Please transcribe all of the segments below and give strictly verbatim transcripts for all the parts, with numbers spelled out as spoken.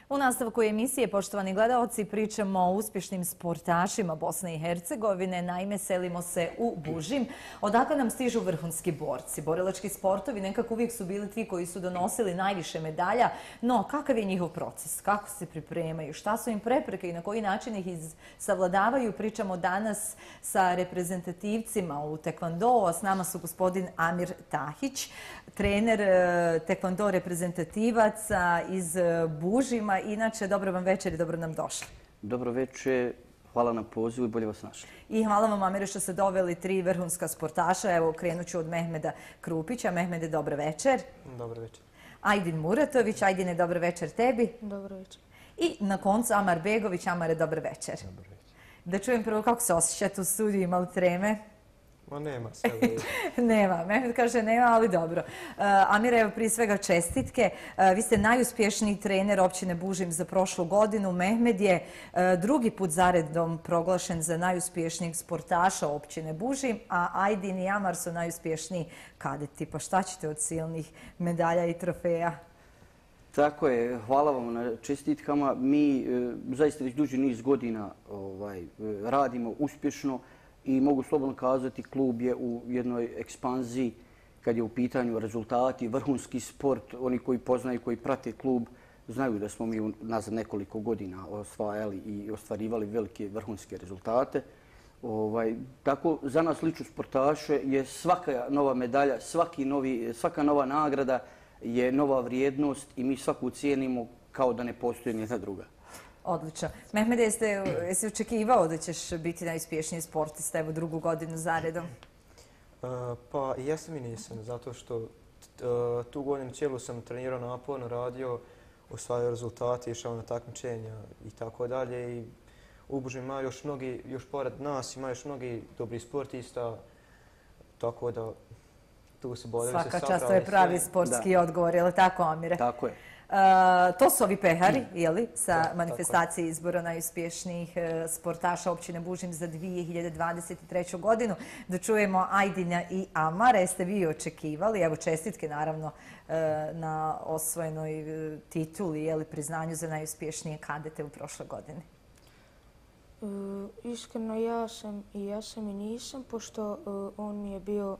U nastavku emisije, poštovani gledaoci, pričamo o uspješnim sportašima Bosne i Hercegovine. Naime, selimo se u Bužim. Odakle nam stižu vrhunski borci? Borilački sportovi nekako uvijek su bili ti koji su donosili najviše medalja, no kakav je njihov proces? Kako se pripremaju? Šta su im prepreke i na koji način ih savladavaju? Pričamo danas sa reprezentativcima u tekvondou, a s nama su gospodin Amir Tahić, trener tekvondo reprezentativaca iz Bužima. Inače, dobro vam večer i dobro nam došli. Dobro večer, hvala na pozivu i bolje vas našli. I hvala vam, Amire, što ste doveli tri vrhunska sportaša. Evo, krenut ću od Mehmeda Krupića. Mehmede, dobro večer. Dobro večer. Ajdin Muratović. Ajdine, dobro večer tebi. Dobro večer. I na koncu Amar Begović. Amare, dobro večer. Dobro večer. Da čujem prvo kako se osjećate u studiju, ima li treme? Ma nema sve. Nema, Mehmed kaže nema, ali dobro. Uh, Amire, evo prije svega čestitke. Uh, vi ste najuspješniji trener općine Bužim za prošlu godinu. Mehmed je uh, drugi put zaredom proglašen za najuspješnijeg sportaša općine Bužim, a Ajdin i Amar su najuspješniji kadeti. Pa šta ćete od silnih medalja i trofeja? Tako je, hvala vam na čestitkama. Mi e, zaista već duži niz godina ovaj, radimo uspješno i mogu slobodno kazati klub je u jednoj ekspanziji kad je u pitanju rezultati, vrhunski sport. Oni koji poznaju, koji prate klub, znaju da smo mi nazad nekoliko godina osvajali i ostvarivali velike vrhunske rezultate. Ovaj, tako, za nas lično sportaše je svaka nova medalja, svaki novi, svaka nova nagrada je nova vrijednost i mi svaku cijenimo kao da ne postoji nijedna druga. Odlično. Mehmede, jeste, jesi očekivao da ćeš biti najuspješniji sportista evo drugu godinu zaredom? Uh, pa jesam i nisam, zato što uh, tu godinu cijelu sam trenirao naporno, radio, osvajao rezultate, išao na takmičenja i tako dalje. I u Bužim ima još mnogi, još pored nas ima još mnogi dobri sportista, tako da tu se bodaju se sapravo. Svaka čast, to je pravi sportski da. Odgovor, je li tako, Amire? Tako je. Uh, to su ovi pehari, je li, sa da, manifestacije izbora najuspješnijih uh, sportaša općine Bužim za dvije hiljade dvadeset treću. godinu. Da čujemo Ajdina i Amara. Jeste vi očekivali? Evo čestitke naravno uh, na osvojenoj uh, tituli, je li, priznanju za najuspješnije kadete u prošloj godini. Uh, iskreno ja sam i ja sam i nisam, pošto uh, on mi je bio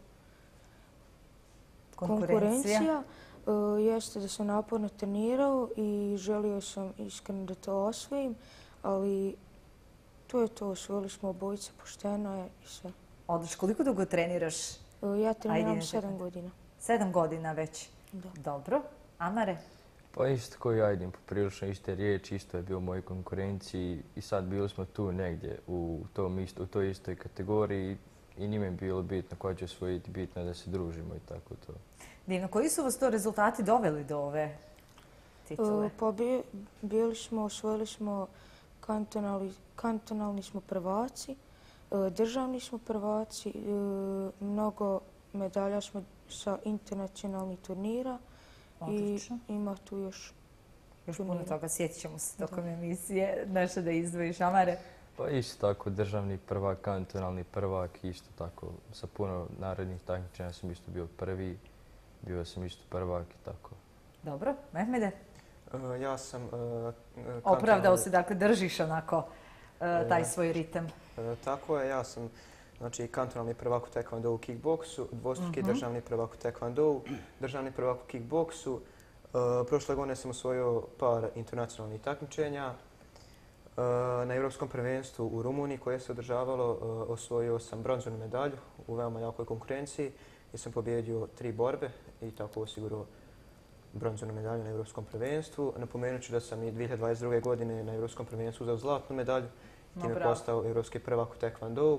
konkurencija. konkurencija. Uh, jeste da sam naporno trenirao i želio sam iskreno da to osvojim, ali to je to, osvojili smo obojice, pošteno je i sve. Odlično. Koliko dugo treniraš? Uh, ja treniram sedam godina. Sedam godina već? Da. Dobro. Amare? Pa isto koji Ajdin, poprilično iste riječi, isto je bio u mojoj konkurenciji i sad bili smo tu negdje u, tom isto, u toj istoj kategoriji i njime je bilo bitno ko će osvojiti, bitno je da se družimo i tako to. Divno. Koji su vas to rezultati doveli do ove titule? Uh, pa bi, bili smo, osvojili smo kantonalni, kantonalni smo prvaci, uh, državni smo prvaci, uh, mnogo medalja smo sa internacionalnih turnira. Odlično. I ima tu još Još puno toga, sjetit ćemo se tokom emisije. Nešto da izdvojiš, Amare? Pa isto tako, državni prvak, kantonalni prvak, isto tako. Sa puno narednih takmičenja sam isto bio prvi, bio sam isto prvak i tako. Dobro. Mehmede? Uh, ja sam... Uh, kantonalni... Opravdao se, dakle, držiš onako uh, taj uh, svoj ritam. Uh, tako je, ja sam znači, kantonalni prvak u tekvondou u kickboksu, dvostruki uh-huh. državni prvak u tekvondou, državni prvak u kickboksu. Uh, prošle godine sam osvojio par internacionalnih takmičenja. Uh, na Europskom prvenstvu u Rumuniji koje se održavalo uh, osvojio sam bronzanu medalju u veoma jakoj konkurenciji i sam pobjedio tri borbe i tako osigurao bronzanu medalju na Europskom prvenstvu. Napomenut ću da sam i dvije hiljade dvadeset druge. godine na Europskom prvenstvu uzeo zlatnu medalju, time no, postao europski prvak u tekvondou.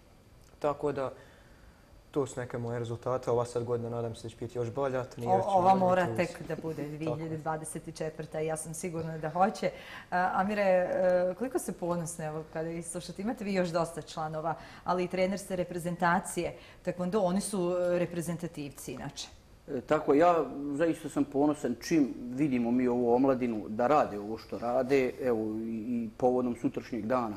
Tako da, to su neke moje rezultate. Ova sad godina nadam se da će biti još bolja. O, ova mora tek da bude dvije hiljade dvadeset četvrta. i ja sam sigurna da hoće. Uh, Amire, uh, koliko ste ponosni evo, kada vi slušate? Imate vi još dosta članova, ali i trener ste reprezentacije. Tekvondo, oni su reprezentativci inače. E, tako, ja zaista sam ponosan čim vidimo mi ovu omladinu da rade ovo što rade. Evo i, i povodom sutrašnjeg dana,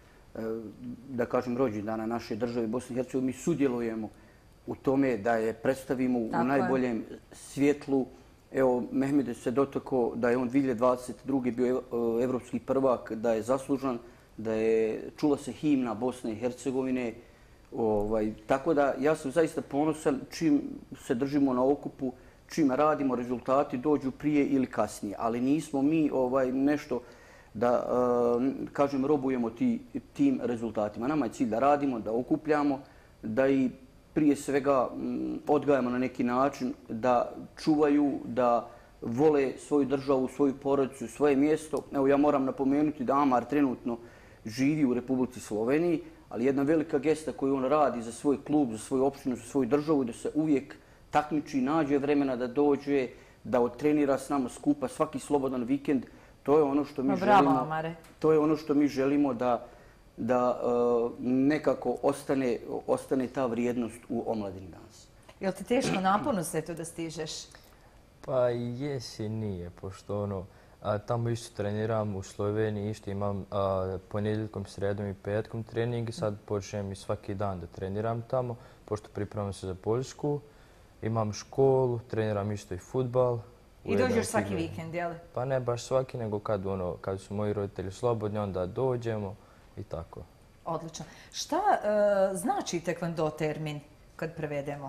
da kažem rođendana naše države Bosne i Hercegovine, mi sudjelujemo u tome da je predstavimo Tako u najboljem je. svjetlu Evo, Mehmed se dotakao da je on dvije hiljade dvadeset druge bio evropski prvak, da je zaslužan, da je čula se himna Bosne i Hercegovine. Ovaj, tako da ja sam zaista ponosan čim se držimo na okupu, čim radimo, rezultati dođu prije ili kasnije. Ali nismo mi ovaj, nešto da, uh, kažem, robujemo ti, tim rezultatima. Nama je cilj da radimo, da okupljamo, da i prije svega um, odgajamo na neki način, da čuvaju, da vole svoju državu, svoju porodicu, svoje mjesto. Evo, ja moram napomenuti da Amar trenutno živi u Republici Sloveniji, ali jedna velika gesta koju on radi za svoj klub, za svoju opštinu, za svoju državu, da se uvijek takmiči, nađe vremena da dođe, da odtrenira s nama skupa svaki slobodan vikend. To je ono što mi Bravo, želimo. Amare. To je ono što mi želimo da da uh, nekako ostane, ostane ta vrijednost u omladini danas. Je li ti teško naporno sve to da stižeš? Pa jes i nije, pošto ono, a, tamo isto treniram u Sloveniji, isto imam a, ponedjeljkom, sredom i petkom trening. Sad počnem i svaki dan da treniram tamo, pošto pripremam se za Poljsku. Imam školu, treniram isto i fudbal. I dođeš svaki vikend, jel? Pa ne baš svaki, nego kad, ono, kad su moji roditelji slobodni, onda dođemo i tako. Odlično. Šta e, znači tekvando termin kad prevedemo?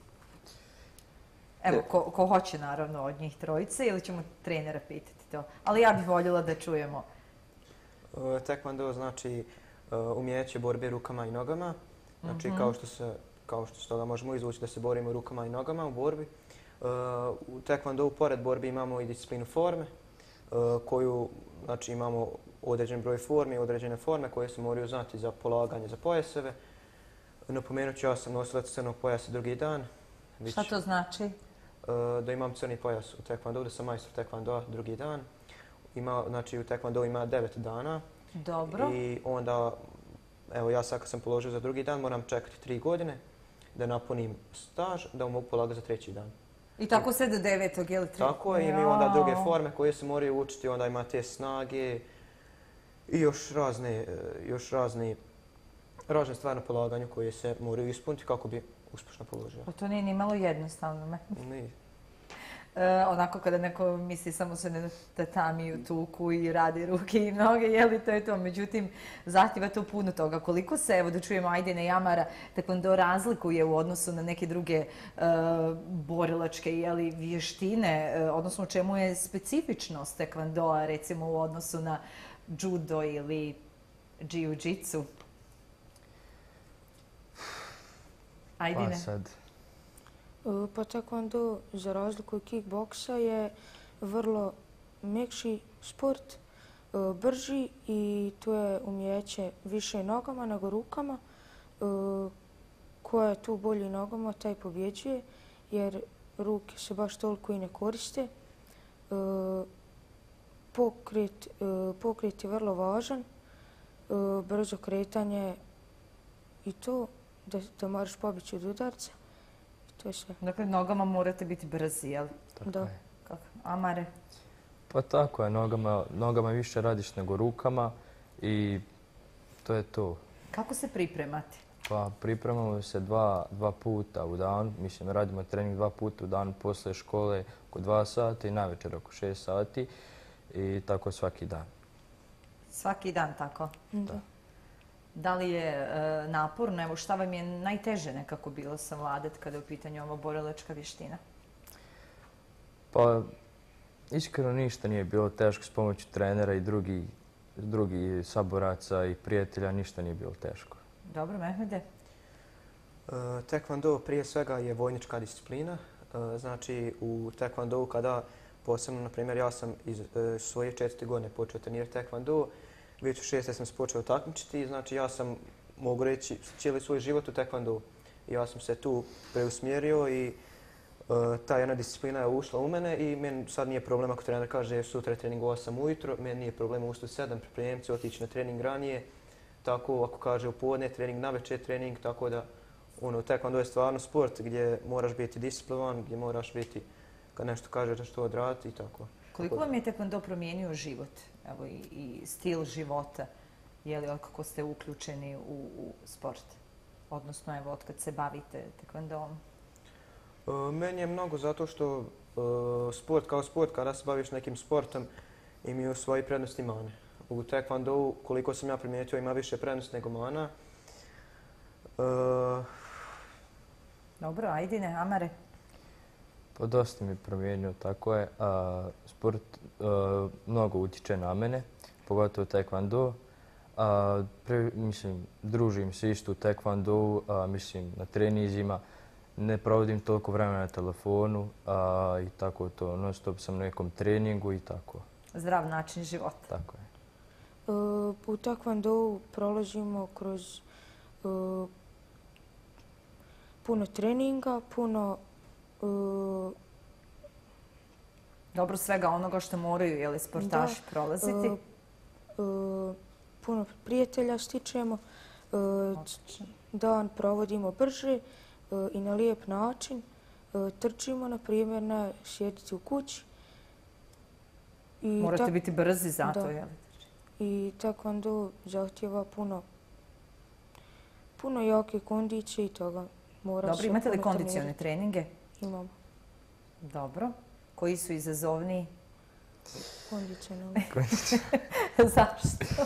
Evo, ko, ko hoće naravno od njih trojice ili ćemo trenera pitati to. Ali ja bih voljela da čujemo. Uh, Tekvando znači uh, umijeće borbe rukama i nogama. Znači mm-hmm. kao što se kao što s toga možemo izvući da se borimo rukama i nogama u borbi. Uh, u Tekvando pored borbi imamo i disciplinu forme uh, koju znači imamo određen broj formi, određene forme koje se moraju znati za polaganje za pojaseve. Napomenut ću, ja sam nosilac crnog pojasa drugi dan. Bić, Šta to znači? Uh, da imam crni pojas u Tekvando, da sam majstor Tekvando drugi dan. Ima, znači u Tekvando ima devet dana. Dobro. I onda, evo ja sad kad sam položio za drugi dan, moram čekati tri godine da napunim staž, da mogu polagati za treći dan. I tako sve do devetog, je li? Tri... Tako je, i mi onda druge forme koje se moraju učiti, onda ima te snage i još razne, još razne, razne stvari na polaganju koje se moraju ispuniti kako bi uspješno položio. Pa to nije ni malo jednostavno, me. Nije. E, onako kada neko misli samo se na tatamiju, tuku i radi ruke i noge, je li to je to. Međutim, zahtjeva to puno toga. Koliko se, evo da čujemo Ajdina i Amara, tekvando razlikuje u odnosu na neke druge e, borilačke je li, vještine, e, odnosno u čemu je specifičnost tekvandoa, recimo u odnosu na judo ili jiu-jitsu? Ajdine. Pa sad... Pa tekvando, za razliku od kickboksa, je vrlo mekši sport, brži i tu je umijeće više nogama nego rukama. Ko je tu bolji nogama, taj pobjeđuje, jer ruke se baš toliko i ne koriste. Pokret, pokret je vrlo važan, brzo kretanje i to da, da moraš pobjeći od udarca. To je sve. Dakle, nogama morate biti brzi, jel? Tako Da. je. Kako? Amare? Pa tako je, nogama, nogama više radiš nego rukama i to je to. Kako se pripremati? Pa pripremamo se dva, dva puta u dan, mislim radimo trening dva puta u dan poslije škole oko dva sata i navečer oko šest sati i tako svaki dan. Svaki dan tako? Da. Da li je e, naporno? Evo, šta vam je najteže nekako bilo savladati kada je u pitanju ova borilačka vještina? Pa iskreno ništa nije bilo teško s pomoću trenera i drugi, drugi saboraca i prijatelja, ništa nije bilo teško. Dobro, Mehmede? Uh, Tekvando prije svega je vojnička disciplina. Uh, znači u Tekvandou kada posebno, na primjer, ja sam iz uh, svoje četvrte godine počeo trenirati Tekvando, već u šeste sam se počeo takmičiti, znači ja sam, mogu reći, cijeli svoj život u Tekvandou. Ja sam se tu preusmjerio i uh, ta jedna disciplina je ušla u mene i meni sad nije problem ako trener kaže sutra je trening u osam ujutro, meni nije problem ustati u sedam, pripremiti se, otići na trening ranije. Tako ako kaže u podne trening, navečer trening, tako da ono, tekvando je stvarno sport gdje moraš biti disciplinovan, gdje moraš biti kad nešto kažeš da što odraditi i tako. Koliko vam je tekvando promijenio život, evo i, i stil života, je li kako ste uključeni u, u sport? Odnosno, evo, od kad se bavite tekvandom? E, meni je mnogo zato što sport kao sport, kada se baviš nekim sportom, imaju svoje prednosti i mane. U taekwondou, koliko sam ja primijetio, ima više prednosti nego mana. E, Dobro, Ajdine, Amare? Pa dosta mi promijenio, tako je. A, sport a, mnogo utječe na mene, pogotovo taekwondo. A, pre, mislim, družim se isto u taekwondou, a, mislim, na trenizima. Ne provodim toliko vremena na telefonu a, i tako to. Non stop sam na nekom treningu i tako. Zdrav način života. Tako je. Uh, u taekwondou prolazimo kroz uh, puno treninga, puno uh, Dobro, svega onoga što moraju, je li, sportaši da, prolaziti? uh, uh, puno prijatelja stičemo, uh, Odlično. dan provodimo brže uh, i na lijep način. Uh, trčimo, na primjer, ne sjediti u kući. I Morate tak- biti brzi za to, da. je li? I taekwondo zahtjeva puno, puno jake kondicije i toga. Mora Dobro, se imate li puno kondicione trenirati. treninge? Imamo Dobro. Koji su izazovniji? kondicionalne. Zašto?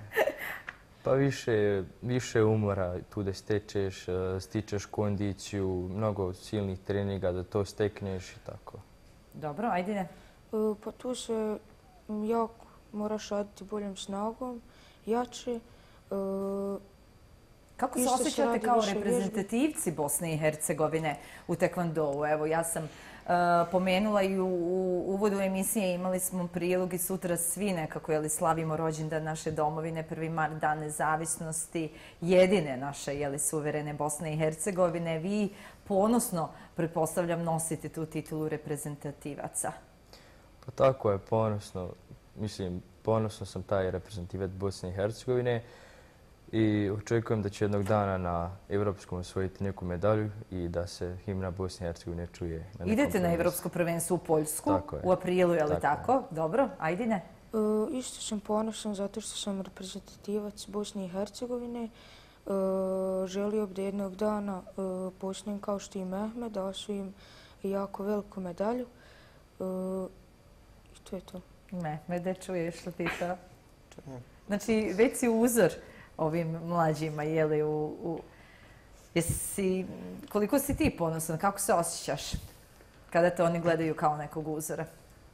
Pa više, više umora tu da stečeš, a, stičeš kondiciju, mnogo silnih treninga da to stekneš i tako. Dobro, Ajdine. E, Pa tu se m, jako moraš raditi boljom snagom, jače. E, Kako se Isto se osjećate radi kao više reprezentativci Bosne i Hercegovine u taekwondou? Evo, ja sam uh, pomenula i u, u uvodu emisije, imali smo prilog i sutra svi nekako, jeli, slavimo rođendan naše domovine, prvi mart, dan nezavisnosti, jedine naše, jeli, suverene Bosne i Hercegovine. Vi ponosno, pretpostavljam, nosite tu titulu reprezentativaca. Pa tako je, ponosno, mislim, ponosno sam taj reprezentativac Bosne i Hercegovine i očekujem da će jednog dana na Evropskom osvojiti neku medalju i da se himna Bosne i Hercegovine čuje. Na nekom Idete na prvenstvu. Evropsko prvenstvo u Poljsku Tako je. u aprilu, je li Tako je. tako? Dobro, Ajdine. e, isto sam ponosan zato što sam reprezentativac Bosne i Hercegovine. E, želio bi da jednog dana e, postnem kao što i Mehmed, da osvojim jako veliku medalju. E, I to je to. Mehmede, čuješ što ti to? Znači, već si uzor ovim mlađima, je li, u, u... Jesi, koliko si ti ponosan, kako se osjećaš kada te oni gledaju kao nekog uzora?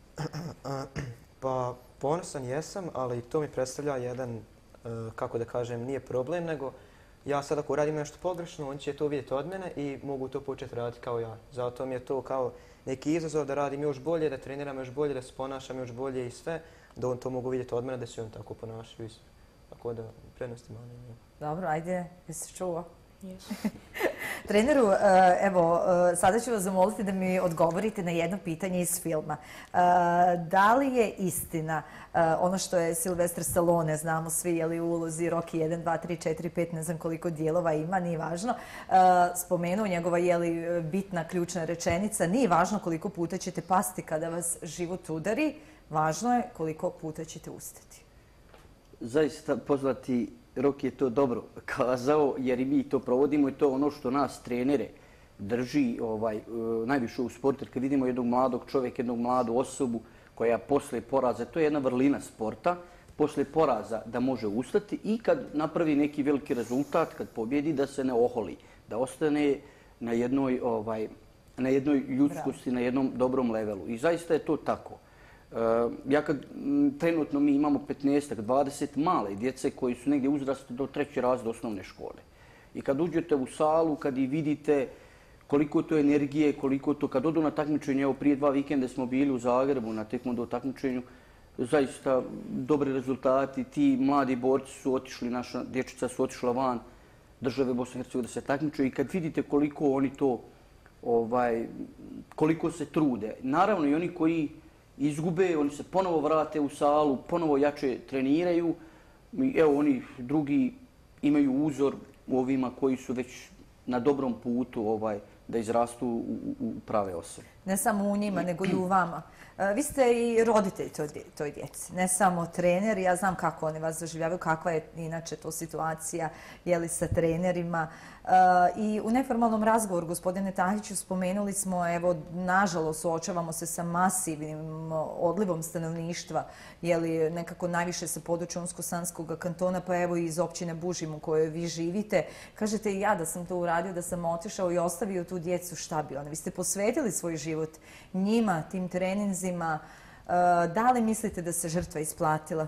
Pa ponosan jesam, ali to mi predstavlja jedan, e, kako da kažem, nije problem, nego ja sad ako radim nešto pogrešno, on će to vidjeti od mene i mogu to početi raditi kao ja. Zato mi je to kao neki izazov da radim još bolje, da treniram još bolje, da se ponašam još bolje i sve, da on to mogu vidjeti od mene, da se on tako ponašaju i sve. Tako da prednosti manje. Dobro, ajde, jesi čuo? Yes. Treneru, evo, sada ću vas zamoliti da mi odgovorite na jedno pitanje iz filma. Da li je istina ono što je Sylvester Stallone, znamo svi, je li u ulozi Rocky jedan, dva, tri, četiri, pet, ne znam koliko dijelova ima, nije važno, spomenuo njegova, je li, bitna ključna rečenica, nije važno koliko puta ćete pasti kada vas život udari, važno je koliko puta ćete ustati. Zaista poznati Rocky je to dobro kazao, jer i mi to provodimo i to ono što nas trenere drži ovaj, najviše u sportu. Kad vidimo jednog mladog čovjeka, jednog mladu osobu koja posle poraza, to je jedna vrlina sporta, posle poraza da može ustati i kad napravi neki veliki rezultat, kad pobjedi, da se ne oholi, da ostane na jednoj, ovaj, na jednoj ljudskosti, na jednom dobrom levelu. I zaista je to tako. Ja kad trenutno mi imamo petnaest dvadeset male djece koji su negdje uzrasti do treće razreda osnovne škole. I kad uđete u salu, kad i vidite koliko to energije, koliko to, kad odu na takmičenje, evo prije dva vikenda smo bili u Zagrebu na taekwondo takmičenju, zaista dobri rezultati, ti mladi borci su otišli, naša dječica su otišla van države Bosne i Hercegovine da se takmičuju i kad vidite koliko oni to, ovaj, koliko se trude. Naravno i oni koji izgube, oni se ponovo vrate u salu, ponovo jače treniraju. Evo, oni drugi imaju uzor u ovima koji su već na dobrom putu ovaj, da izrastu u, u prave osobe. ne samo u njima, nego i u vama. Vi ste i roditelj toj djeci, ne samo trener. Ja znam kako oni vas doživljavaju, kakva je inače to situacija, je li sa trenerima. I u neformalnom razgovoru, gospodine Tahiću, spomenuli smo, evo, nažalost, suočavamo se sa masivnim odlivom stanovništva, je li nekako najviše sa područja Unsko-Sanskog kantona, pa evo i iz općine Bužim u kojoj vi živite. Kažete i ja da sam to uradio, da sam otišao i ostavio tu djecu, šta bi oni? Vi ste posvetili svoj život njima, tim treninzima. Da li mislite da se žrtva isplatila?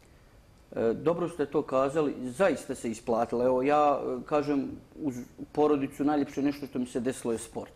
Dobro ste to kazali, zaista se isplatila. Evo, ja kažem, uz porodicu najljepše nešto što mi se desilo je sport.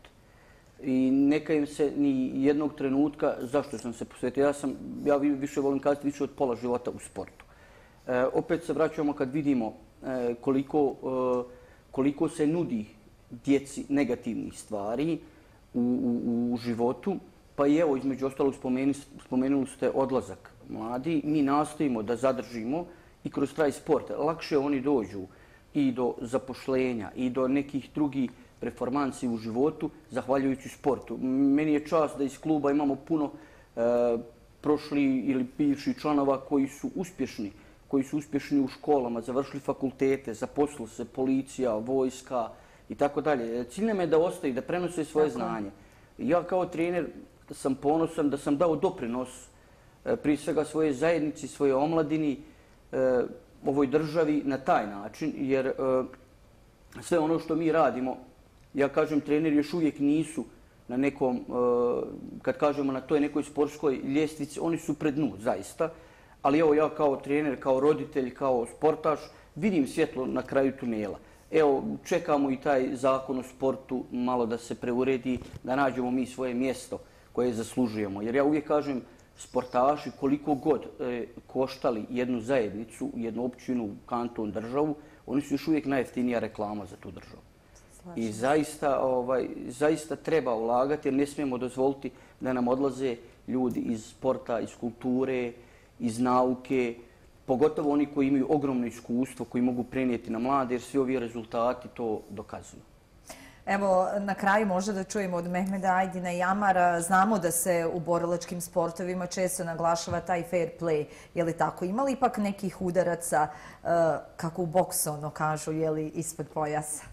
I neka im se ni jednog trenutka, zašto sam se posvetio, ja sam, ja više volim kazati, više od pola života u sportu. E, opet se vraćamo kad vidimo e, koliko, e, koliko se nudi djeci negativnih stvari u, u, u životu. Pa i evo, između ostalog, spomenuli, spomenuli ste odlazak mladi. Mi nastojimo da zadržimo i kroz taj sport. Lakše oni dođu i do zapošljenja i do nekih drugih performansi u životu, zahvaljujući sportu. Meni je čast da iz kluba imamo puno e, prošli ili bivših članova koji su uspješni, koji su uspješni u školama, završili fakultete, zaposlili se, policija, vojska i tako dalje. Cilj nam je da ostaju, da prenose svoje tako znanje. Ja kao trener sam ponosan da sam dao doprinos prije svega svoje zajednici, svoje omladini, ovoj državi na taj način, jer sve ono što mi radimo, ja kažem, treneri još uvijek nisu na nekom, kad kažemo na toj nekoj sportskoj ljestvici, oni su pred dnu, zaista. Ali evo ja kao trener, kao roditelj, kao sportaš, vidim svjetlo na kraju tunela. Evo, čekamo i taj zakon o sportu malo da se preuredi, da nađemo mi svoje mjesto koje zaslužujemo. Jer ja uvijek kažem, sportaši koliko god e, koštali jednu zajednicu, jednu općinu, kanton, državu, oni su još uvijek najjeftinija reklama za tu državu. Slažim. I zaista, ovaj, zaista treba ulagati jer ne smijemo dozvoliti da nam odlaze ljudi iz sporta, iz kulture, iz nauke, pogotovo oni koji imaju ogromno iskustvo, koji mogu prenijeti na mlade, jer svi ovi rezultati to dokazuju. Evo, na kraju možda da čujemo od Mehmeda Ajdina i Amara. Znamo da se u borilačkim sportovima često naglašava taj fair play. Je li tako? Ima li ipak nekih udaraca, kako u boksu ono kažu, je li ispod pojasa?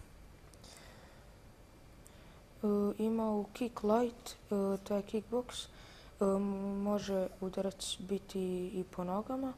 Ima u kick light, to je kickboks. Može udarac biti i po nogama.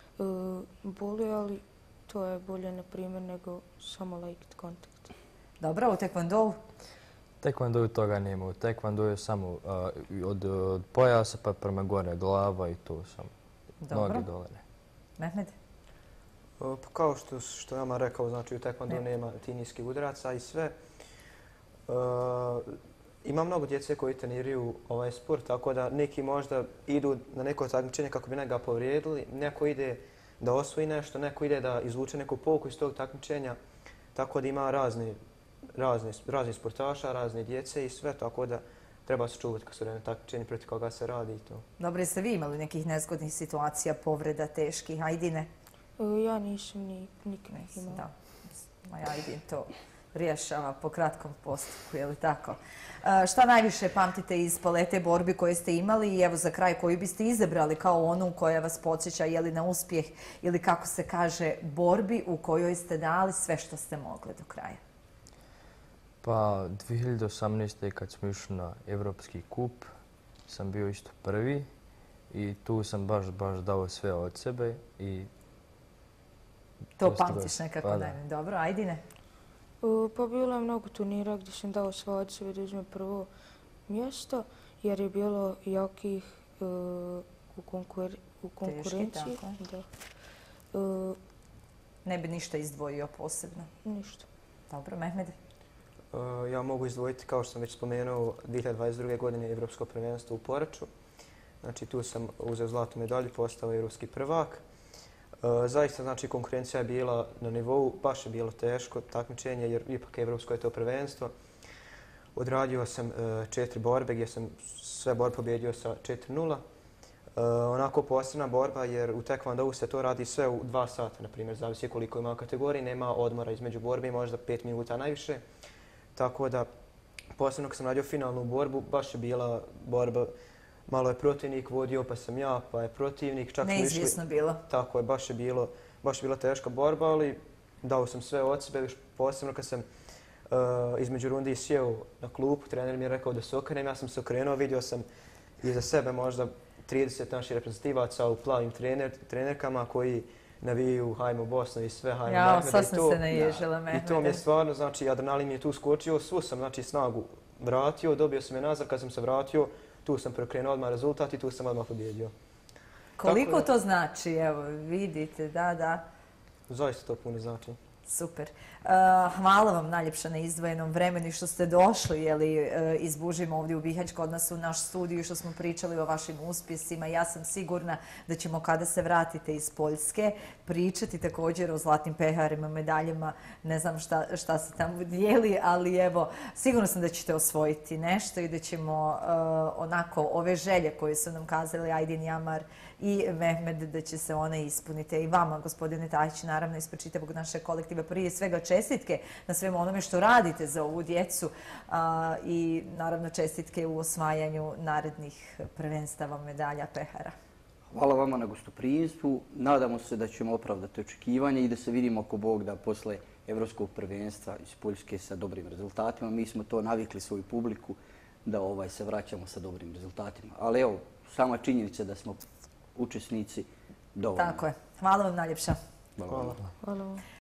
Boli, ali to je bolje, na primjer, nego samo light kontakt. Dobro, u tekvondou? Tekvondou toga nema. U tekvondou je samo uh, od, od pojasa pa prema gore, glava i to samo. Dobro. Noge dole. Mehmed? Pa kao što, što ja vam rekao, znači u tekvondou ne. nema ti niskih udaraca i sve. Uh, ima mnogo djece koji treniraju ovaj sport, tako da neki možda idu na neko takmičenje kako bi njega povrijedili, neko ide da osvoji nešto, neko ide da izvuče neku pouku iz tog takmičenja, tako da ima razni Razni, razni sportaša, razne djece i sve, tako da treba se čuvati kad su na takmičenju protiv koga se radi i to. Dobro, jeste vi imali nekih nezgodnih situacija, povreda teških? Ajdine? Ja nisam ni, nikad imala. Da, moj Ajdin to rješava po kratkom postupku, je li tako? Šta najviše pamtite iz palete borbi koje ste imali i evo za kraj koju biste izabrali kao onu koja vas podsjeća je li na uspjeh ili kako se kaže borbi u kojoj ste dali sve što ste mogli do kraja? Pa dvije hiljade osamnaeste. kad smo išli na Evropski kup, sam bio isto prvi i tu sam baš, baš dao sve od sebe. I to pamtiš nekako pa najme. Dobro, Ajdine? Pa bilo je mnogo turnira gdje sam dao sve od sebe da uzme prvo mjesto, jer je bilo jakih uh, u, konkur u konkurenciji. Teški, tako. Da. Uh, ne bi ništa izdvojio posebno? Ništa. Dobro, Mehmed? Uh, ja mogu izdvojiti, kao što sam već spomenuo, dvije hiljade dvadeset druge. godine Evropsko prvenstvo u Poraču. Znači tu sam uzeo zlatnu medalju, postao evropski prvak. Uh, zaista, znači, konkurencija je bila na nivou, baš je bilo teško takmičenje, jer ipak evropsko je to prvenstvo. Odradio sam uh, četiri borbe gdje sam sve borbe pobjedio sa četiri nula. Uh, onako posebna borba, jer u tekvondou se to radi sve u dva sata, na primjer, zavisi koliko ima kategoriji, nema odmora između borbe, možda pet minuta najviše. Tako da posebno kad sam radio finalnu borbu, baš je bila borba. Malo je protivnik vodio, pa sam ja, pa je protivnik. Čak Neizvjesno bilo. Tako je, baš je bilo, baš je bila teška borba, ali dao sam sve od sebe, još posebno kad sam uh, između rundi sjeo na klupu, trener mi je rekao da se okrenem, ja sam se okrenuo, vidio sam iza sebe možda trideset naših reprezentativaca u plavim trener, trenerkama koji naviju hajmo Bosnu i sve, hajmo Jao, Mehmeda. sad sam se naježila, Mehmede. I to mi je stvarno, znači, adrenalin mi je tu skočio, svu sam, znači, snagu vratio, dobio sam je nazad, kad sam se vratio, tu sam preokrenuo odmah rezultat i tu sam odmah pobjedio. Koliko to znači, evo, vidite, da, da. Zaista to puno znači. Super. Uh, hvala vam najljepša na izdvojenom vremenu i što ste došli jeli, uh, iz Bužima ovdje u Bihać kod nas u naš studiju i što smo pričali o vašim uspjesima. Ja sam sigurna da ćemo kada se vratite iz Poljske pričati također o zlatnim peharima, medaljama. Ne znam šta, šta se tamo dijeli, ali evo, sigurno sam da ćete osvojiti nešto i da ćemo uh, onako ove želje koje su nam kazali Ajdin Jamar i Mehmed, da će se one ispuniti. I vama, gospodine Tahić, naravno ispred čitavog našeg kolektiva, prije svega čestitke na svemu onome što radite za ovu djecu a, i naravno čestitke u osvajanju narednih prvenstava medalja pehara. Hvala vama na gostoprijemstvu. Nadamo se da ćemo opravdati očekivanje i da se vidimo ako Bog da posle Evropskog prvenstva iz Poljske sa dobrim rezultatima. Mi smo to navikli svoju publiku da ovaj se vraćamo sa dobrim rezultatima. Ali evo, sama činjenica da smo učesnici dovoljno. Tako je. Hvala vam najljepša. Hvala. Hvala. Hvala vam.